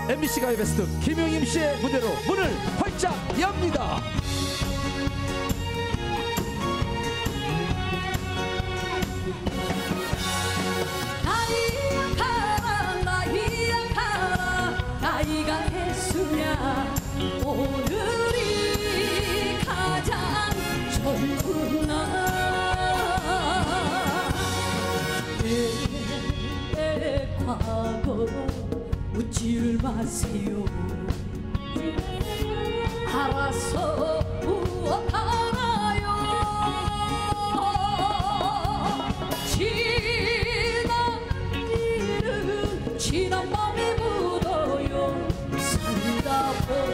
MBC 가요베스트 김용임 씨의 무대로 문을 활짝 엽니다. 나이가 했으냐 오늘이 가장 젊은 날 내 과거 묻지를 마세요. 알아서 무엇하나요. 지난 일은 지난 맘에 묻어요. 살다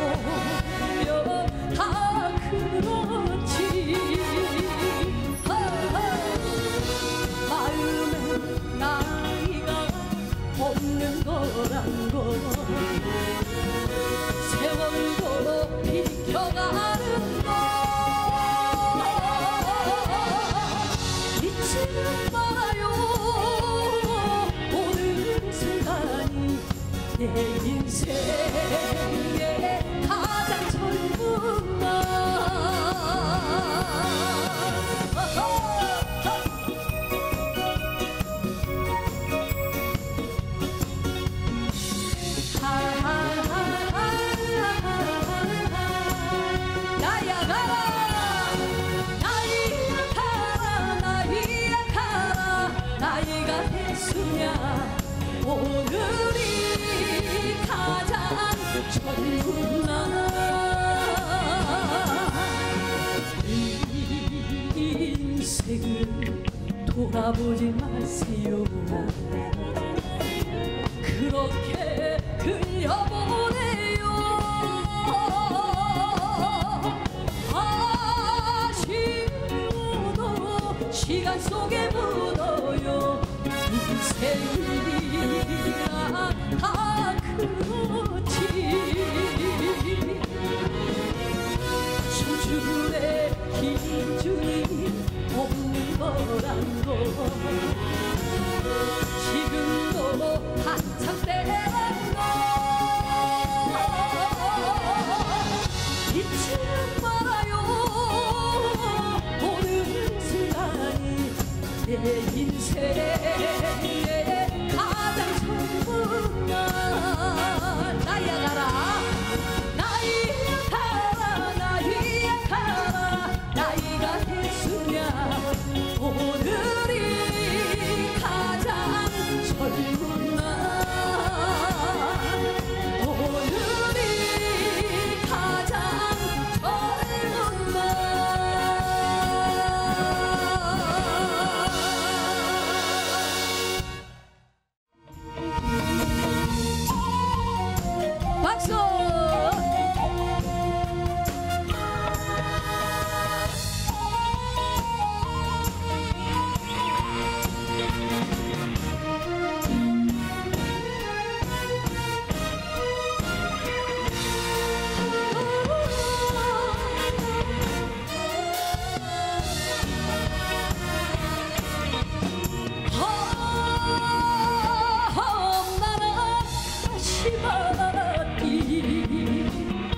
보면 다 그렇지. 마음에 나이가 없는 거란 거 세월도 비켜가는 거 잊지는 말아요. 오늘 순간이 내 인생의 가장 젊은 날. 오늘이 가장 젊은 날. 인생을 돌아보지 마세요. 그렇게 흘려보내요. 아쉬워도 시간 속에 묻어요. 인생이라 다 그렇지. 조준의 기준이 없는 거란 거 지금도 한참 때란 거 잊지 말아요. 오늘 순간이 내 인생의 가장 젊은 날. 나이야 가라 나이야 가라 나이야 가라. 나이가 됐으냐 오늘이 가장 젊은 날. 오늘이 가장 젊은 날. 박수! 나라 다시 받기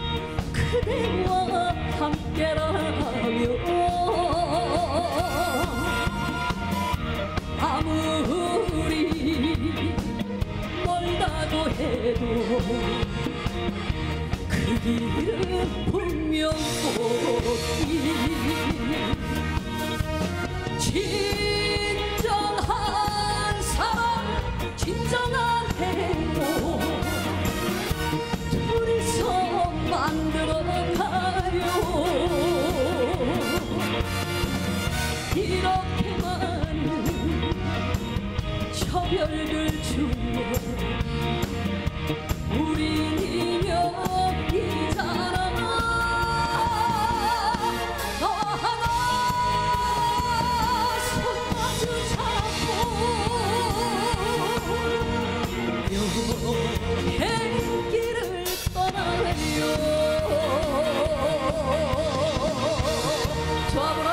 그대와 함께라면 아무리 멀다고 해도 그 길은 분명 꽃길. 진정한 사랑 진정한 행복 둘이서 만들어가요. 이렇게 많은 저별들 중에 우린 인연이잖아. 너 하나 손 마주 잡고 여행길을 떠나요. 좋아보라.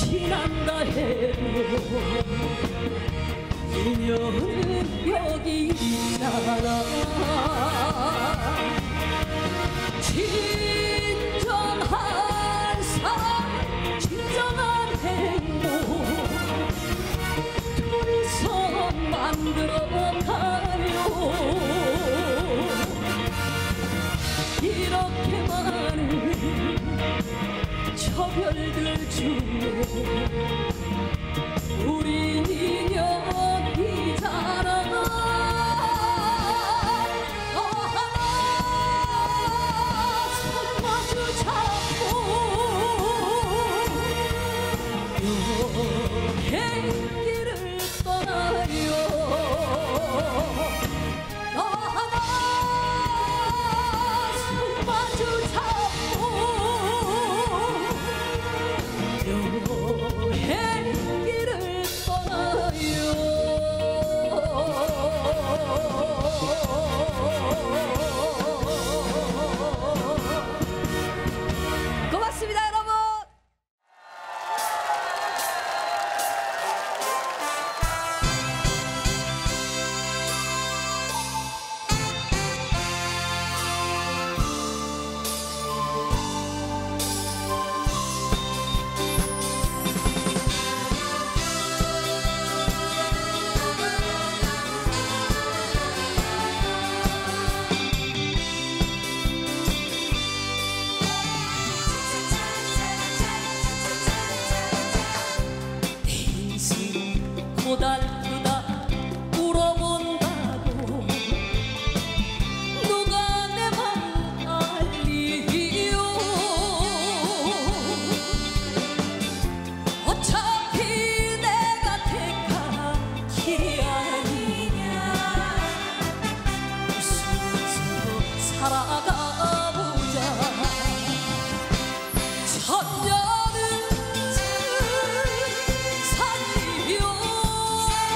지난다 해도 인연은 여기 있잖아. 진정한 사랑, 진정한 행복 둘이서 만들어가요. 이렇게 많은 처별들 중에 우리 인연이잖아. 너 하나 손 마주 잡고 여행길을 떠나요. 너 하나 손 마주 잡고 여행길을 떠나요. 고맙습니다, 여러분. 고달프다 울어본다고 누가 내 맘 알리요. 어차피 내가 택한 길이 아니냐. 웃으면서 살아가 보자. 천년을 살리요.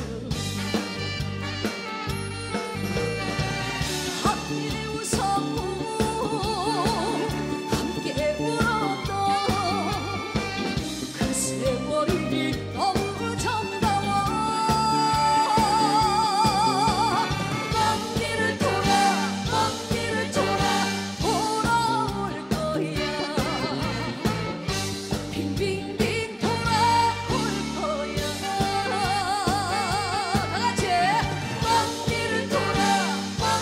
함께 웃었고 함께 울었던 그 세월이 너무 정다워. 먼 길을 돌아 돌아올 거야. 빙빙빙 돌아올 거야. 다같이 먼 길을 돌아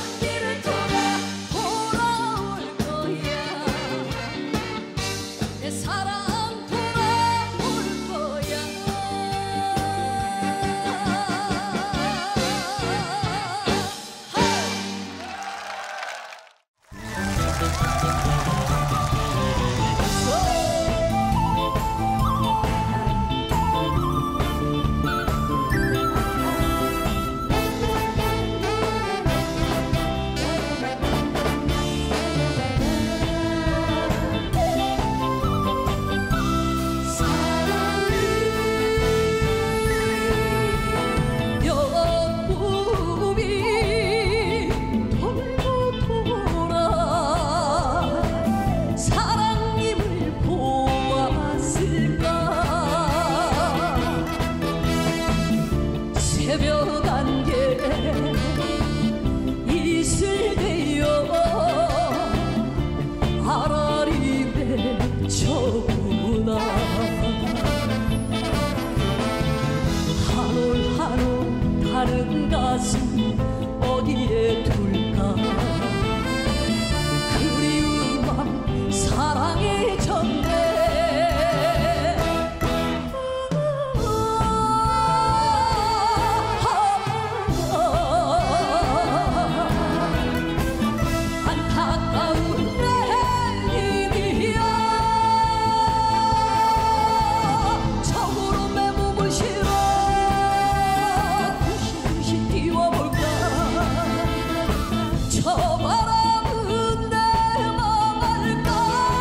돌아올 거야. 내 사랑 돌아올 거야. 영웅이 돌고 돌아 사랑님을 보았을까. 새벽 안개 이슬 되어 아라리 맺혀구나. 한올 한올 다른 가슴 어디에 둘까. 그리운 맘 사랑에 졌네. 안타까운 내 힘이야. 처음으로 내 몸을 실어 푸시푸시 띄워볼까. 저 바람은 내 맘 알까.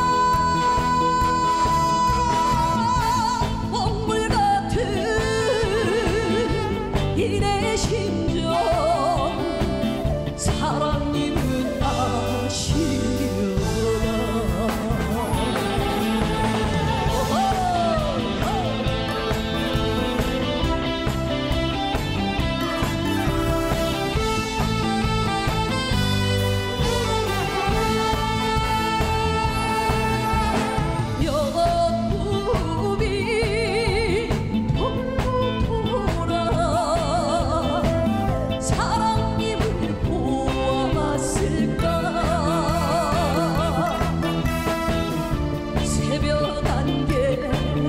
먹물 같은 이내 심정 사랑님은 아시려나. 영웅이 돌고 돌아 사랑님을 보았을까. 새벽 안개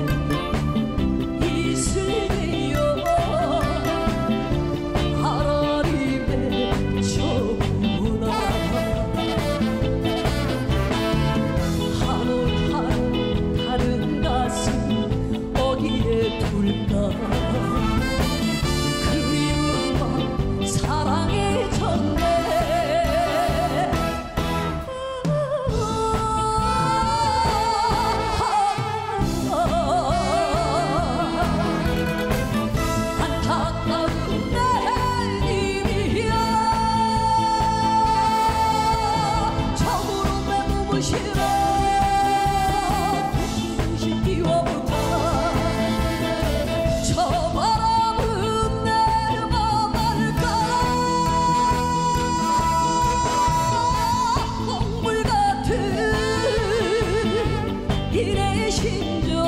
이슬 되어 아라리 맺혀구나. 한올 한올 다른 가슴 어디에 둘까. 그리운 맘 사랑에 졌네. 안타까운 내 힘이야. 처음으로 내 몸을 실어 푸시푸시 띄워볼까. 저 바람은 내 맘 알까. 먹물 같은 이내 심정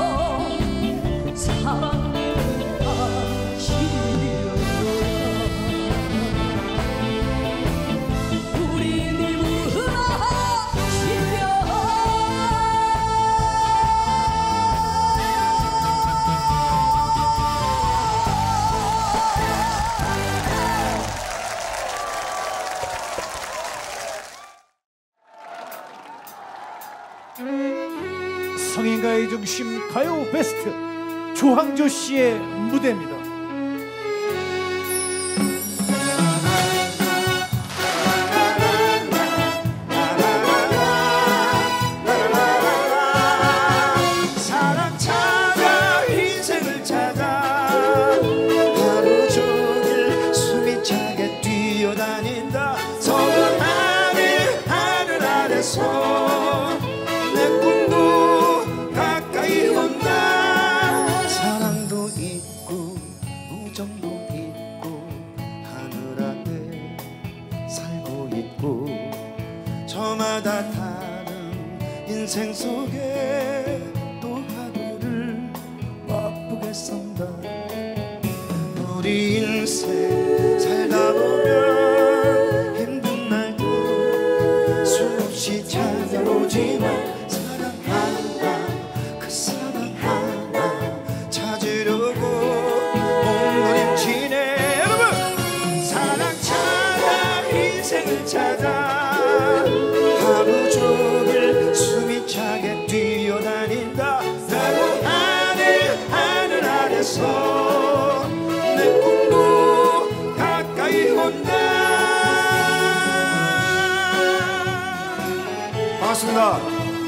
사랑을 아시려나. 우리 님은 아시려나. 성인가의 중심 가요 베스트 조항조 씨의 무대입니다. 사랑 찾아 인생을 찾아 하루 안에 살고 있고 저마다 다른 인생 속에 또 하루를 바쁘게 산다. 우리 인생 살다 보면 힘든 날도 수없이 찾아오지만 사랑 하나 그 사랑 하나 찾으려고 몸부림치네. 여러분 사랑 찾아 인생을 찾아 하루 종일 숨이 차게 뛰어다닌다. 나무 하늘 아래서 내 꿈도 가까이 온다. 반갑습니다.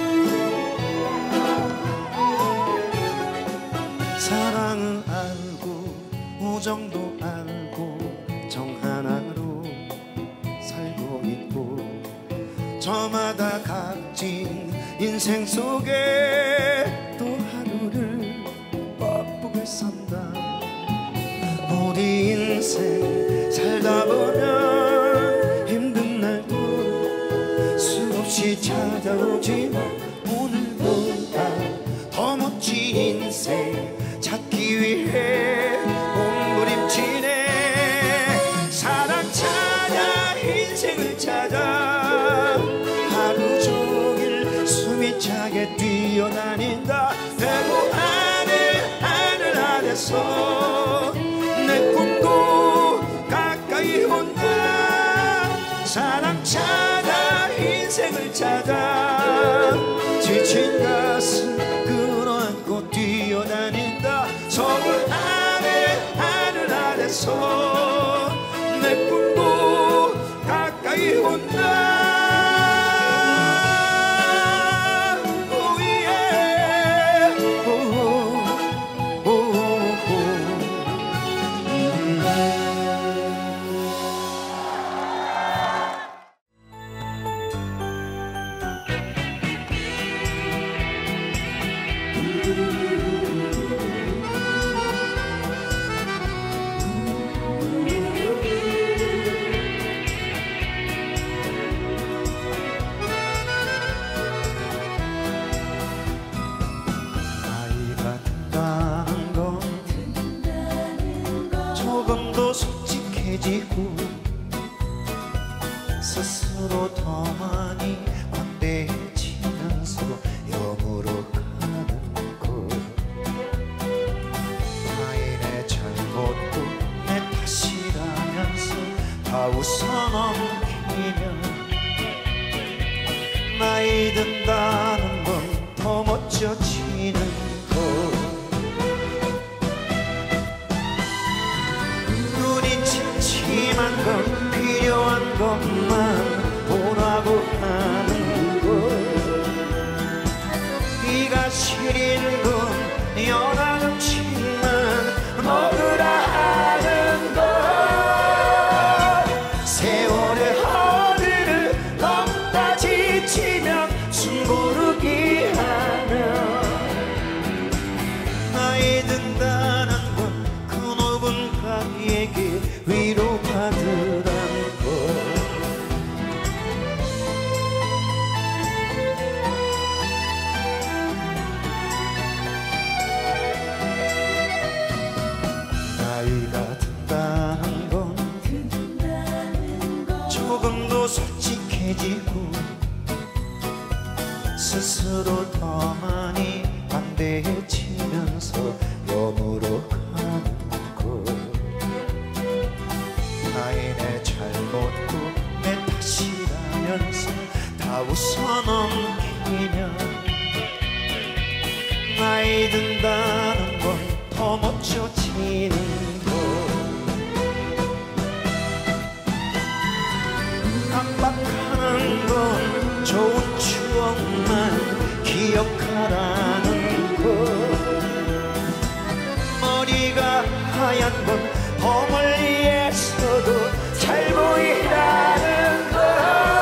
사랑을 알고 우정도 알고 정 하나로 살고 있고 저마다 각진 인생 속에 또 하루를 바쁘게 산다. 우리 인생 살다 보면 힘든 날도 수없이 찾아오지만 오늘보다 더 멋진 인생 찾기 위해 몸부림치네. 사랑 찾아 인생을 찾아 하루 종일 숨이 차게 뛰어다닌다. 대구 하늘 아래서 내 꿈도 가까이 온다. 사랑 찾아 인생을 찾아 지친 가슴 끌어안고 뛰어다닌다. 서울 하늘 아래서 내 꿈도 가까이 온다. 솔직해지고 스스로 더 많이 관대해지면서 영으로 가는 것. 타인의 잘못도 내 탓이라면서 다 웃어넘기면 나이 든다는 건 더 멋져지는 것. 심한 건 필요한 것만 보라고 하는 것. 네가 시린 건 연한 음식만 먹으라 하는 것. 세월의 허리를 넘다 지치면 숨 고르기 하면 나이 든다는 건 그 누군가에게 위로받으란 것. 나이가 든다는 건 조금 더 솔직해지고 스스로 더 많이 관대해지면서 영으로 가는 것. 타인의 잘못도 내 탓이라면서 다 웃어넘기면 나이 든다는 건 더 멋져지는 것. 깜빡하는 건 좋은 추억만 기억하라는 것. 머리가 하얀 건 더 멀리에서도 잘 보이라는 것.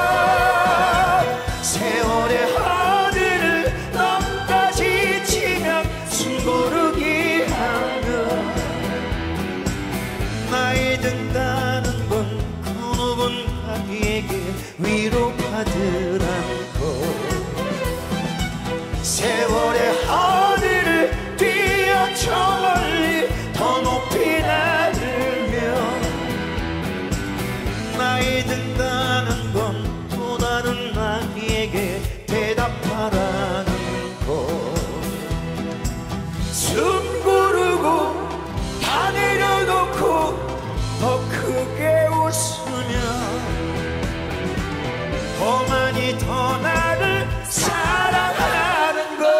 세월의 허들을 넘다 지치면 숨 고르기 하면 나이 든다는 건 세월의 하늘을 뛰어 저 멀리 더 높이 나르며 나이 든다는 건 또 다른 나에게 대답하라는 것 숨 고르고 다 내려놓고 더 크게 웃으며 더 많이 더 나를 사랑하는 것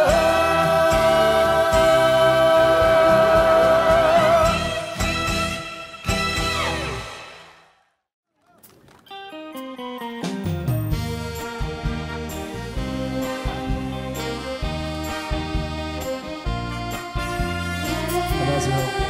안녕하세요.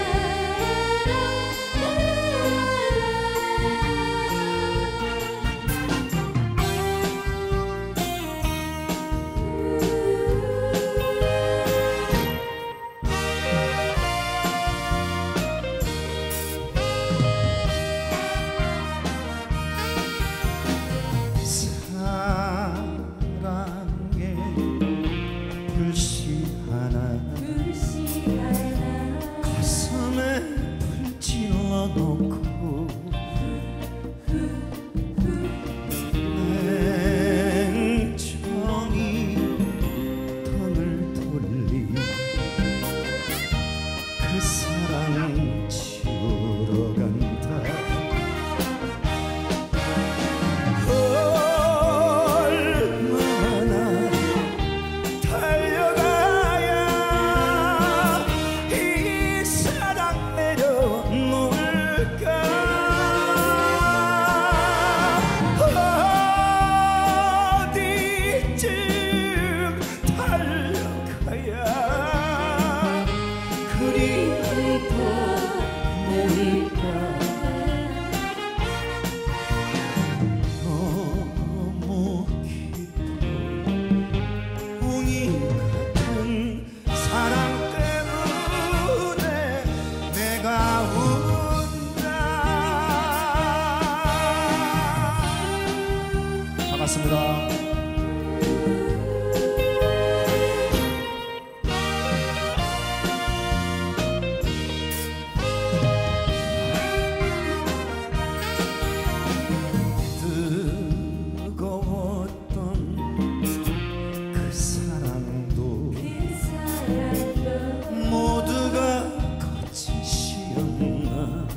사랑에 불씨 하나 가슴에 불 찔러놓고 냉정히 턴을 돌리 그 사랑 지우러 간다 얼마나 달려가야 이 사랑 내려놓을까 어디쯤 달려가야 그리움도 모일까 너무 깊은 웅이 같은 사랑 때문에 내가 운다 반갑습니다. 뜨거웠던 그 사랑도 모두가 거짓이었나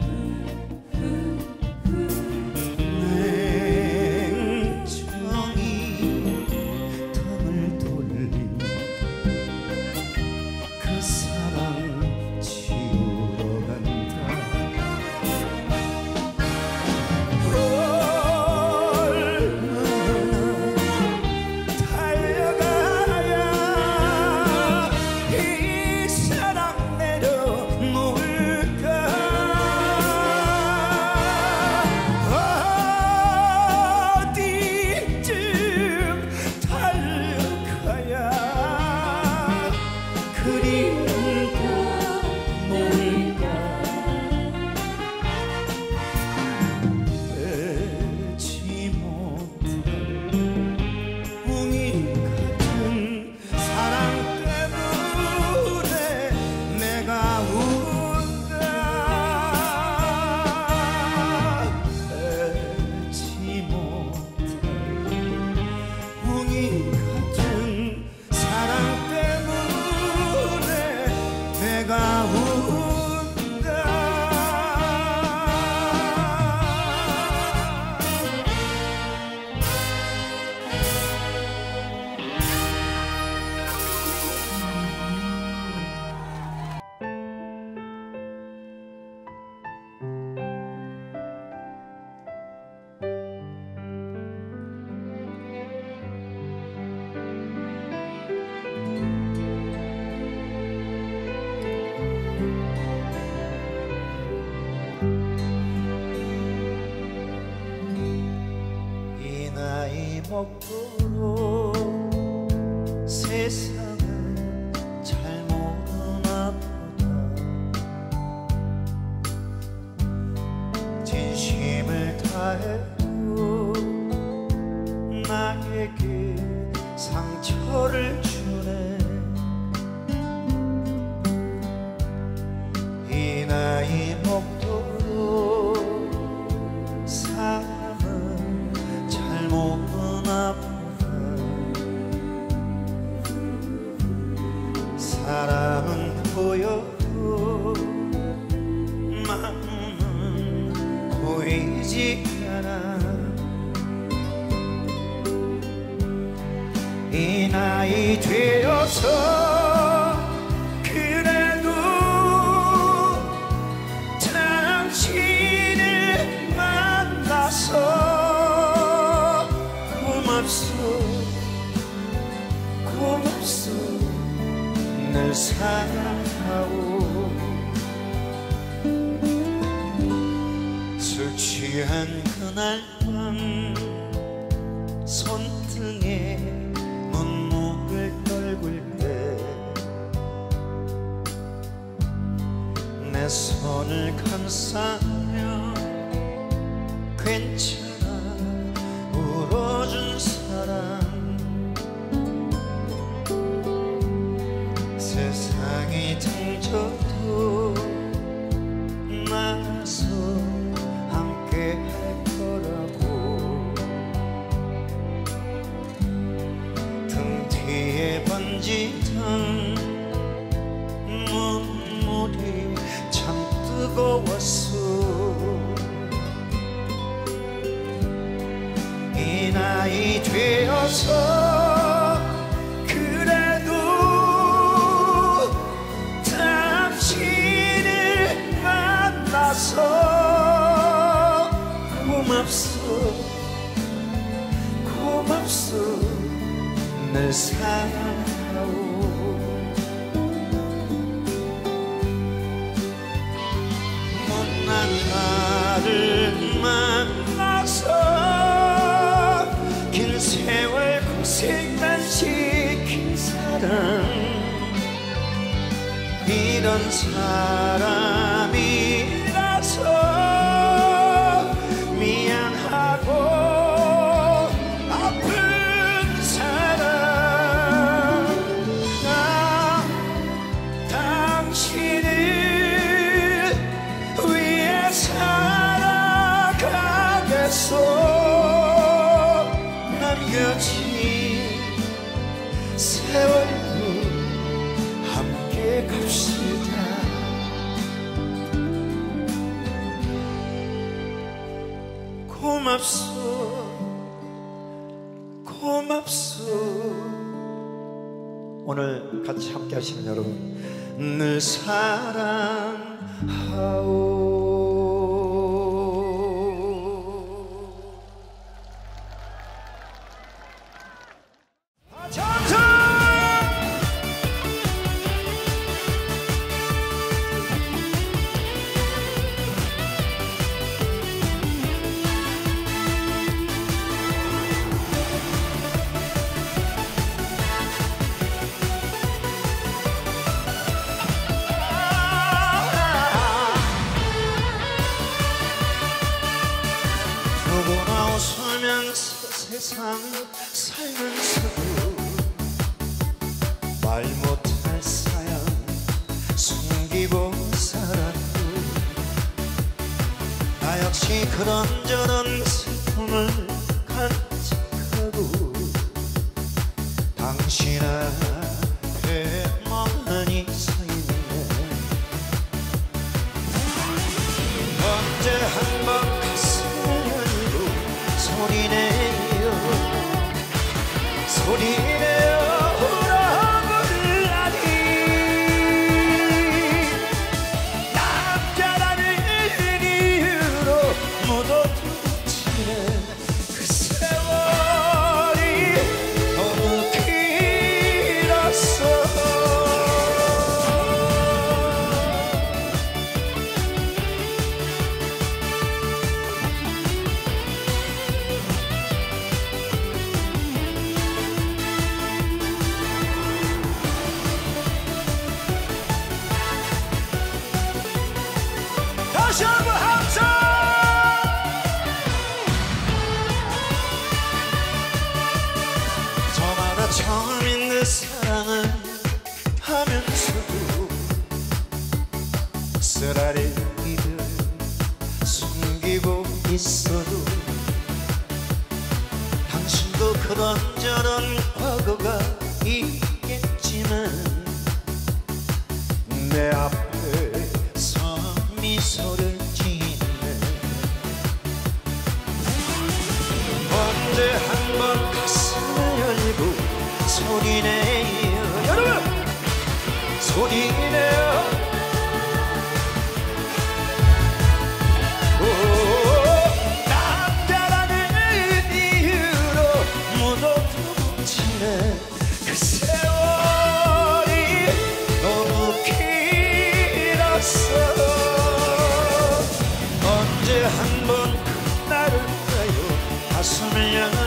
냉정히 턴을 돌린 그 사랑 지우러 간다 달려가야 이 사랑 내려놓을까 어디쯤 달려가야 그리움도 모일까 빼지 못할 웅이 같은 사랑 때문에 내가 운다 빼지 못할 웅이 같은 사랑 때문에 내가 운다 이 나이 먹도록 세상을 잘 모르나 보다 진심을 다해도 나에게 상처를 주네 보이지 않아. 이 나이 되어서 그래도 당신을 만나서 고맙소 고맙소 늘 사랑하오. 술 취한 그날 밤 손등에 눈물을 떨굴 때 내 손을 감싸며 괜찮아 울어준 사람. 세상이 등져도 나서 함께 할 거라고. 등 뒤에 번지던 눈물이 참 뜨거웠어. 이 나이 되어서 그래도 당신을 만나서 고맙소 고맙소 늘 사랑하오. 못난 나를 만나서 긴 세월 고생만 시킨 사람. 이런 사람이라서 미안하고 아픈 사람. 나 당신을 위해 살아가겠소. 남겨진 세월도 함께 갑시다. 고맙소 고맙소. 오늘 같이 함께 하시는 여러분 늘 사랑하오. 누구나 웃으면서 세상 살면서도 말 못할 사연 숨기고 살았고. 나 역시 그런저런 슬픔을 간직하고 당신 앞에 멍하니 서있네. 언제 한번 소리내요 소리내요 울어불라니. 남자라는 이유로 묻어두치는 그 세월이 너무 길었어. 다시 한번 함성! 저마다 처음인 내 사랑을 하면서도 쓰라린 이들 숨기고 있어도 당신도 그런저런 과거가 있겠지만 내 앞에서 미소를 짓네. 언제 한번 가슴을 열고 소리내요 여러분 소리내요 남자라는 이유로 묻어두고 지낸 그 세월이 너무 길었어 언제 한번 그날을 가요 가슴을 향해